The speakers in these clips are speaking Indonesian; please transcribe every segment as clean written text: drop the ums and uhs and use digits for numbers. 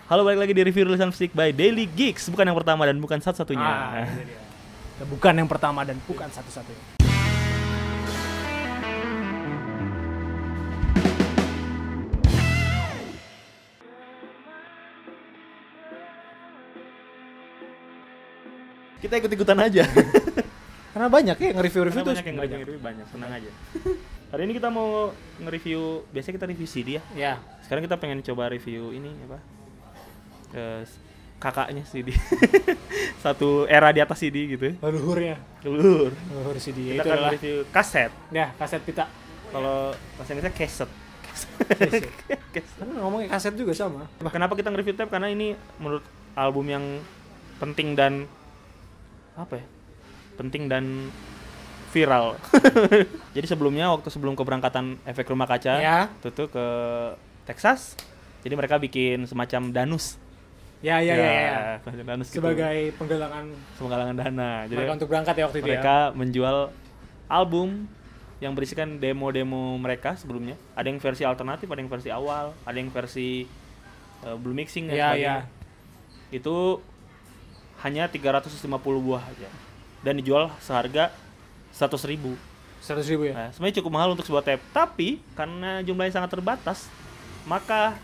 Halo, balik lagi di review rilisan fisik by Daily Geeks. Bukan yang pertama dan bukan satu-satunya. Bukan yang pertama dan bukan satu-satunya. Kita ikut-ikutan aja. Karena banyak ya nge-review-review tuh. Banyak, senang aja. Hari ini kita mau nge-review, biasanya kita review CD ya. Ya. Sekarang kita pengen coba review ini apa? Kakaknya CD. Satu era di atas CD gitu. Leluhur CD. Kita Itu akan adalah review kaset. ya, kaset pita. Kalau bahasa Inggrisnya kaset. Kan ngomongnya kaset juga sama. Kenapa kita nge-review tape? Karena ini menurut album yang penting dan penting dan viral. Jadi sebelumnya waktu sebelum keberangkatan Efek Rumah Kaca Ya. tuh ke Texas, jadi mereka bikin semacam danus. Ya. Danus gitu. Sebagai penggalangan dana. Jadi mereka untuk berangkat ya waktu itu ya. mereka menjual album yang berisikan demo-demo mereka sebelumnya. Ada yang versi alternatif, ada yang versi awal, ada yang versi blue mixing dan sebagainya. Itu hanya 350 buah aja. Dan dijual seharga 100.000. 100.000 ya. Nah, sebenarnya cukup mahal untuk sebuah tape. Tapi karena jumlahnya sangat terbatas, maka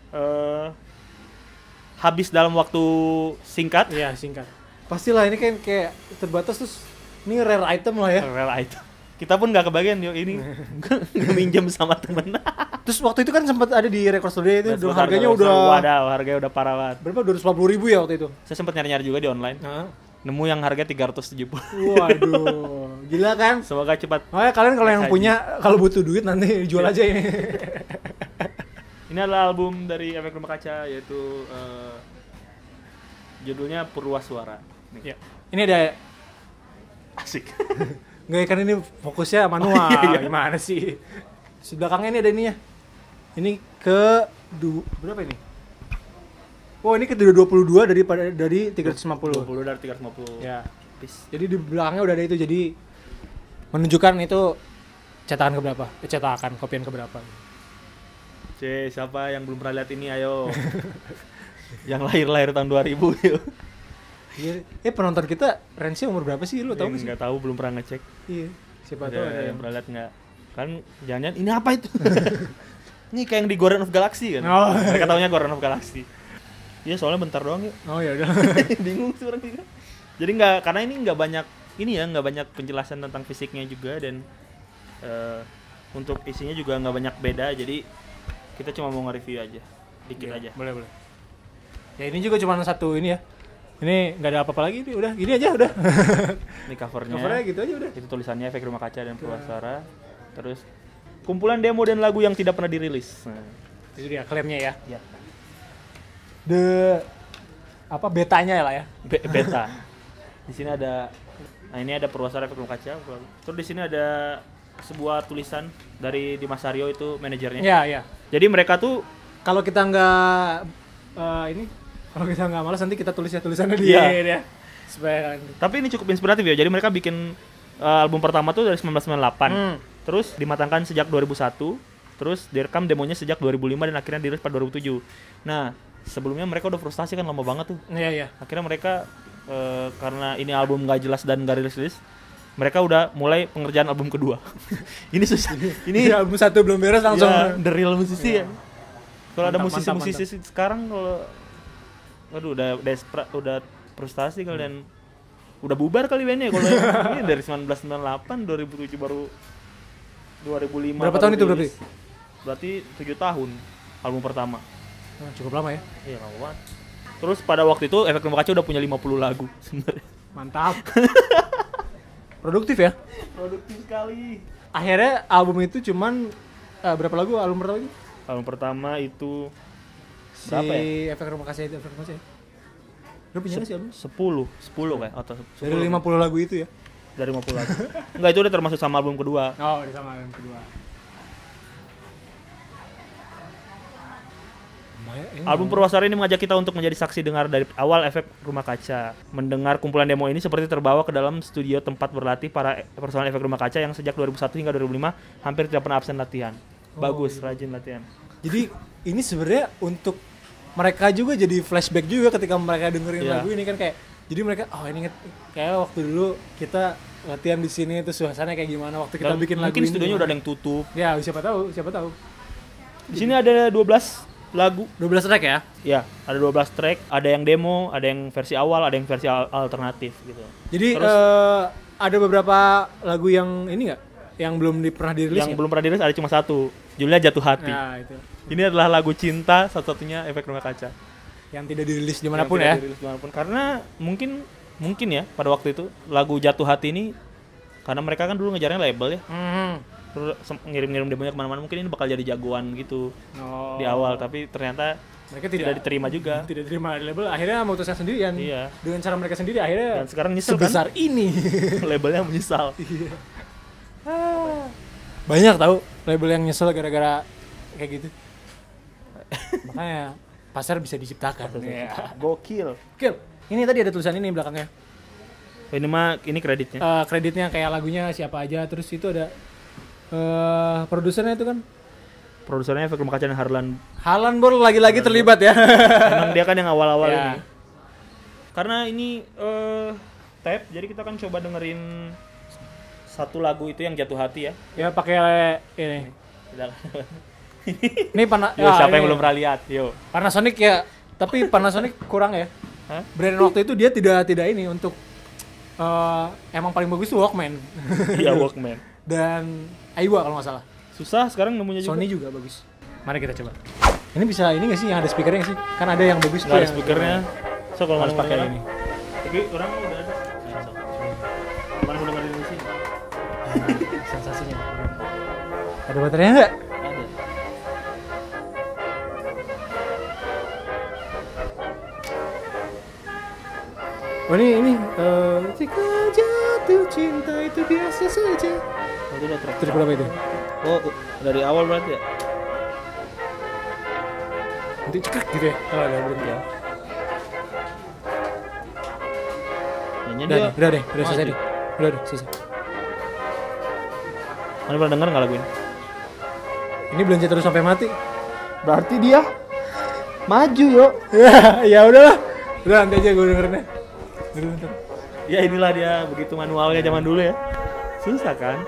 habis dalam waktu singkat. Iya, singkat. Pastilah ini kan kayak terbatas terus ini rare item lah ya. Rare item. Kita pun nggak kebagian ini minjem sama temen. Terus waktu itu kan sempat ada di Record Store itu, harganya harganya udah parah banget. Berapa? 250.000 ya waktu itu. Saya sempat nyari-nyari juga di online. Nemu yang harga 370. Waduh, gila kan? Semoga cepat. Makanya kalian kalau yang punya, kalau butuh duit nanti jual aja ini. Ini adalah album dari Efek Rumah Kaca, yaitu judulnya Purwasuara. Ya. Ini ada asik. Nggak, kan ini fokusnya manual. Iya. Gimana sih? Di belakangnya ini ada ininya. Ini berapa ini? Oh, ini ke 22 dari 350. 20 dari 350. Ya. Peace. Jadi di belakangnya udah ada itu, jadi menunjukkan itu cetakan keberapa? Cetakan kopian keberapa? Siapa yang belum pernah lihat ini, ayo. Yang lahir tahun 2000 yuk. Iya. Penonton kita range-nya umur berapa sih? Lu tahu nggak sih? Nggak tahu, belum pernah ngecek. Iya. Siapa tahu ada yang pernah lihat nggak? Kan jangan-jangan ini apa itu? Ini kayak yang di Guardian of Galaxy kan? Oh. Mereka taunya Guardian of Galaxy. Iya, soalnya bentar doang yuk. Oh ya udah. Bingung sih orang juga. Jadi karena ini nggak banyak penjelasan tentang fisiknya juga, dan untuk isinya juga nggak banyak beda. Jadi kita cuma mau nge-review aja, dikit aja. Boleh. Ya ini juga cuma satu ini ya. Ini nggak ada apa-apa lagi, ini udah gini aja udah. Ini covernya. Covernya gitu aja udah. Itu tulisannya Efek Rumah Kaca dan Purwasuara. Terus kumpulan demo dan lagu yang tidak pernah dirilis. Nah, itu dia klaimnya ya. Ya. Betanya lah ya. Beta. Di sini ada, ini ada Purwasuara Efek Rumah Kaca. Terus di sini ada sebuah tulisan dari Dimas Aryo, itu manajernya. Iya. Jadi mereka tuh kalau kita nggak kalau kita nggak malas nanti kita tulis ya tulisannya dia. Supaya. Tapi ini cukup inspiratif ya. Jadi mereka bikin album pertama tuh dari 1998. Terus dimatangkan sejak 2001. Terus direkam demonya sejak 2005 dan akhirnya dirilis pada 2007. Nah, sebelumnya mereka udah frustasi kan, lama banget tuh. Iya. Akhirnya mereka karena ini album nggak jelas dan nggak rilis, mereka udah mulai pengerjaan album kedua. Ini susah. Ini album satu belum beres langsung the real musisi ya. Kalau ada musisi sekarang udah frustasi kalian. Udah bubar kali bandnya kalau ini dari 1998, 2007 baru 2005. Berapa tahun itu berarti 7 tahun album pertama. Cukup lama ya? Iya, lama banget. Terus pada waktu itu Efek Rumah Kaca udah punya 50 lagu sebenarnya. Mantap. Produktif ya? Produktif sekali. Akhirnya album itu cuman berapa lagu album pertama itu? Album pertama itu berapa ya? Efek Rumah Kaca ya? Lu punya sih album? 10 kayak atau 10. Dari 50 lagu itu ya? Dari 50 lagu. Enggak, itu udah termasuk sama album kedua. Oh, udah sama album kedua. Album Purwasuara ini mengajak kita untuk menjadi saksi dengar dari awal Efek Rumah Kaca. Mendengar kumpulan demo ini seperti terbawa ke dalam studio tempat berlatih para personel Efek Rumah Kaca yang sejak 2001 hingga 2005 hampir tidak pernah absen latihan. Bagus, rajin latihan. Jadi ini sebenarnya untuk mereka juga jadi flashback juga ketika mereka dengerin Iya. lagu ini kan kayak jadi mereka ini kayak waktu dulu kita latihan di sini tuh suasananya kayak gimana waktu kita Dan bikin lagu mungkin ini. studionya udah ada yang tutup. Ya, siapa tahu. Di sini ada 12 lagu. 12 track ya? Ya, ada 12 track, ada yang demo, ada yang versi awal, ada yang versi alternatif gitu. Jadi ada beberapa lagu yang ini nggak? Yang belum pernah dirilis? Yang belum pernah dirilis ada cuma satu, judulnya Jatuh Hati. Nah, itu. Ini adalah lagu cinta satu-satunya Efek Rumah Kaca. Yang tidak dirilis dimanapun Yang ya? tidak dirilis dimanapun. Karena mungkin ya pada waktu itu lagu Jatuh Hati ini karena mereka kan dulu ngejarnya label ya. Terus ngirim-ngirim demonya kemana-mana, mungkin ini bakal jadi jagoan gitu di awal, tapi ternyata mereka tidak diterima juga. Tidak diterima di label, akhirnya memutuskan sendirian. Iya. Dengan cara mereka sendiri akhirnya. Dan sekarang nyesel sebesar kan? ini. Labelnya menyesal. Iya. Banyak tahu label yang nyesel gara-gara kayak gitu. Makanya pasar bisa diciptakan. Iya. Gokil. Gokil. Ini tadi ada tulisan ini belakangnya. Ini kreditnya. Kreditnya kayak lagunya siapa aja, terus itu ada produsernya itu kan Produsernya Efek Rumah Kaca dan Harlan Bor lagi-lagi terlibat ya. Emang dia kan yang awal-awal Ya. ini. Karena ini tape, jadi kita kan coba dengerin satu lagu itu yang Jatuh Hati ya. Ya pakai ini. Ini Siapa yang ini belum pernah lihat? Yo. Panasonic ya, tapi Panasonic kurang ya. Hah? Brand waktu itu dia tidak ini untuk emang paling bagus tuh Walkman. Iya, Walkman. Dan Aiwa kalau nggak salah. Susah sekarang nemunya juga. Sony juga bagus. Mari kita coba. Ini bisa ini nggak sih yang ada speakernya nggak sih? Kan ada yang bagus Nggak ada yang- speakernya. So kalau harus mau pakai dengerin, ini. Tapi orang udah ada. Nah, so. Mana mau dengerin di sini? Sensasinya. Ada baterainya nggak? Ada. Oh ini jika jatuh cinta itu biasa saja. Oh, itu udah track. Terus berapa itu? Oh, dari awal berarti ya? Nanti cekrek gitu ya? Oh ada berhenti ya. Kayaknya Udah, dia. udah selesai deh. Udah selesai. Mana pernah denger nggak lagu ini? Ini belanja terus sampai mati. Berarti dia maju yuk. Ya udahlah. Udah nanti aja gue dengerinnya. Bentar. Ya inilah dia begitu manualnya zaman dulu ya. Susah kan?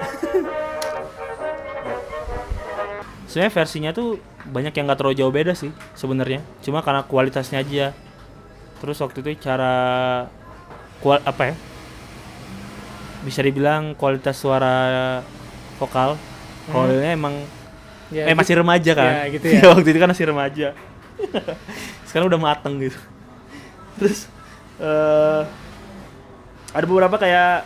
Sebenarnya versinya tuh banyak yang nggak terlalu jauh beda sih sebenarnya. Cuma karena kualitasnya aja. Terus waktu itu cara apa ya? Bisa dibilang kualitas suara vokal. Vokalnya emang Ya, masih remaja kan? Ya, gitu ya. Waktu itu kan masih remaja. Sekarang udah mateng gitu. Terus ada beberapa kayak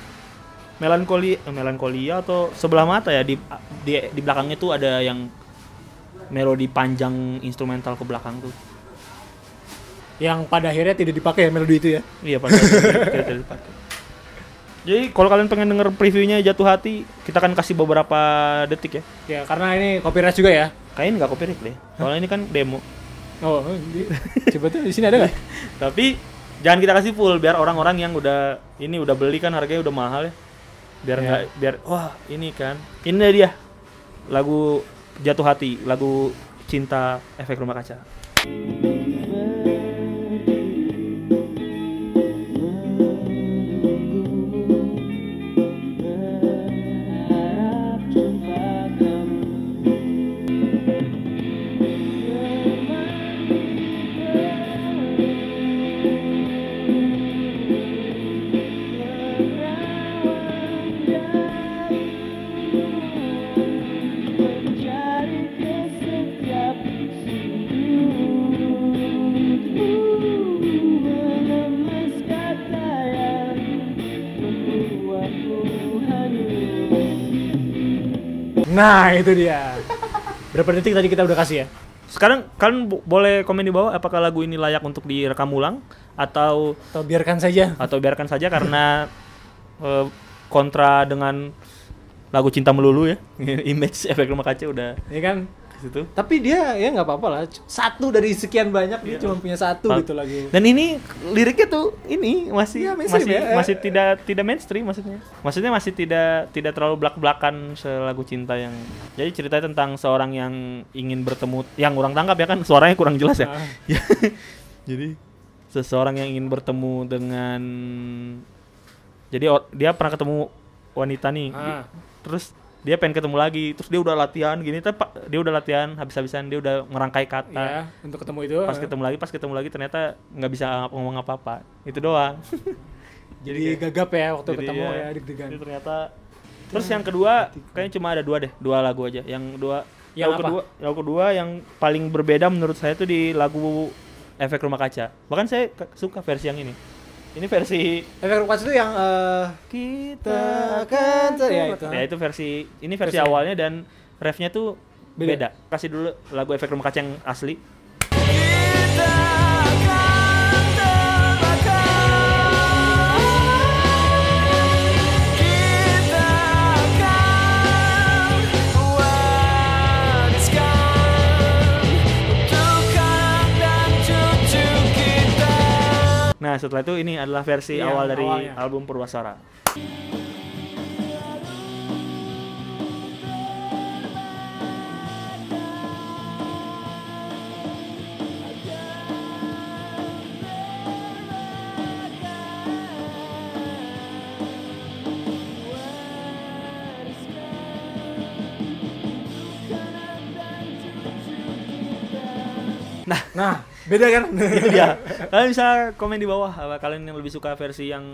melankolia atau sebelah mata ya di belakangnya tuh ada yang melodi panjang instrumental ke belakang tuh. Yang pada akhirnya tidak dipakai ya melodi itu ya. Iya pada akhirnya tidak dipakai. Jadi kalau kalian pengen denger previewnya Jatuh Hati, kita akan kasih beberapa detik ya. Ya karena ini copyright juga ya. Kayaknya nggak copyright deh. Soalnya ini kan demo. Oh, coba tuh di sini ada nggak? Tapi jangan kita kasih full biar orang-orang yang udah beli kan harganya udah mahal ya. Biar wah ini kan. Ini dia lagu Jatuh Hati, lagu cinta Efek Rumah Kaca. Nah itu dia. Berapa detik tadi kita udah kasih ya? Sekarang kalian boleh komen di bawah apakah lagu ini layak untuk direkam ulang atau biarkan saja. Biarkan saja karena kontra dengan lagu Cinta Melulu ya. Image Efek Rumah Kaca udah Ini kan situ. Tapi dia ya nggak apa-apa lah. Satu dari sekian banyak dia cuma punya satu gitu lagu. Dan ini liriknya tuh ini masih ya, masih tidak mainstream maksudnya. Maksudnya masih tidak terlalu blak-blakan selagu cinta yang. Jadi ceritanya tentang seorang yang ingin bertemu, yang kurang tangkap ya kan, suaranya kurang jelas ya. Jadi seseorang yang ingin bertemu dengan, jadi dia pernah ketemu wanita nih. Terus dia pengen ketemu lagi, terus dia udah latihan gini, dia udah latihan habis-habisan, dia udah ngerangkai kata untuk ketemu itu. Pas ketemu lagi ternyata nggak bisa ngomong apa-apa, itu doang. Jadi gagap ya waktu ketemu ya deg-degan. Ternyata. Terus yang kedua kayaknya cuma ada dua lagu aja. Lagu kedua yang paling berbeda menurut saya tuh di lagu Efek Rumah Kaca. Bahkan saya suka versi yang ini. Ini versi Efek Rumah Kaca itu yang kita akan ya itu versi awalnya, dan refnya tuh beda. Kasih dulu lagu Efek Rumah Kaca yang asli. Nah, setelah itu ini adalah versi awal dari album Purwasara. Nah, beda kan? Itu dia. Kalian bisa komen di bawah apa kalian yang lebih suka versi yang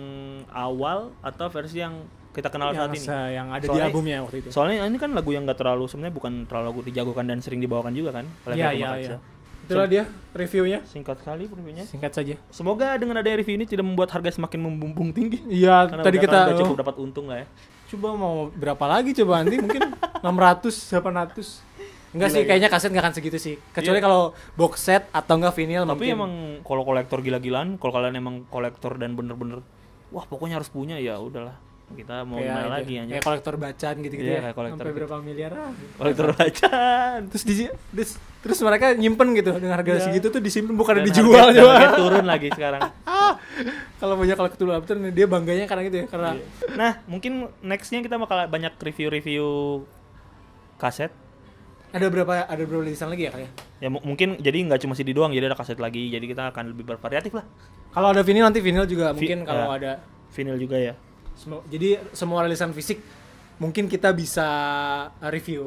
awal atau versi yang kita kenal saat ini. Yang ada di albumnya waktu itu. Soalnya ini kan lagu yang enggak terlalu, sebenarnya bukan terlalu dijagokan dan sering dibawakan juga kan oleh Iya. Itulah dia reviewnya. Singkat sekali reviewnya. Singkat saja. Semoga dengan adanya review ini tidak membuat harga semakin membumbung tinggi. Iya, tadi kita udah cukup dapat untung lah ya. Coba mau berapa lagi coba nanti mungkin 600, 800. Enggak sih, kayaknya kaset nggak akan segitu sih. Kecuali kalau box set atau enggak vinyl. Tapi mungkin. Emang kalau kolektor gila-gilaan, kalau kalian emang kolektor dan bener-bener wah pokoknya harus punya, ya udahlah. Kita mau gimana lagi ya. Kayak kolektor bacaan gitu-gitu ya. Kayak kolektor sampai berapa miliar kolektor bacaan. Terus mereka nyimpen gitu dengan harga segitu tuh disimpan, bukan dijual juga. Turun lagi sekarang. Kalau punya kolektor dia bangganya karena gitu ya, karena. Nah, mungkin nextnya kita bakal banyak review kaset. Ada berapa lisan lagi ya kayaknya? Ya mungkin jadi nggak cuma CD doang, jadi ada kaset lagi. Jadi kita akan lebih bervariatif lah. Kalau ada vinyl nanti vinyl juga mungkin kalau ada vinyl juga ya. Jadi semua rilisan fisik mungkin kita bisa review.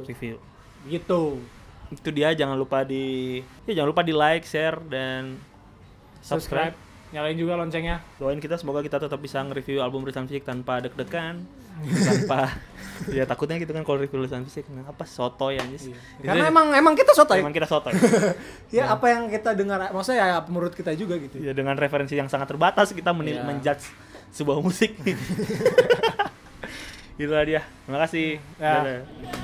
Gitu. Itu dia, jangan lupa di like, share dan subscribe. Nyalain juga loncengnya. Doain kita semoga kita tetap bisa nge-review album rilisan fisik tanpa deg-degan. Tanpa ya takutnya gitu kan kalau review rilisan fisik apa sotoy anjir. Karena emang kita sotoy. Emang kita sotoy. Ya apa yang kita dengar, maksudnya ya menurut kita juga gitu. Ya dengan referensi yang sangat terbatas kita menjudge sebuah musik. Itulah dia. Terima kasih. Ya.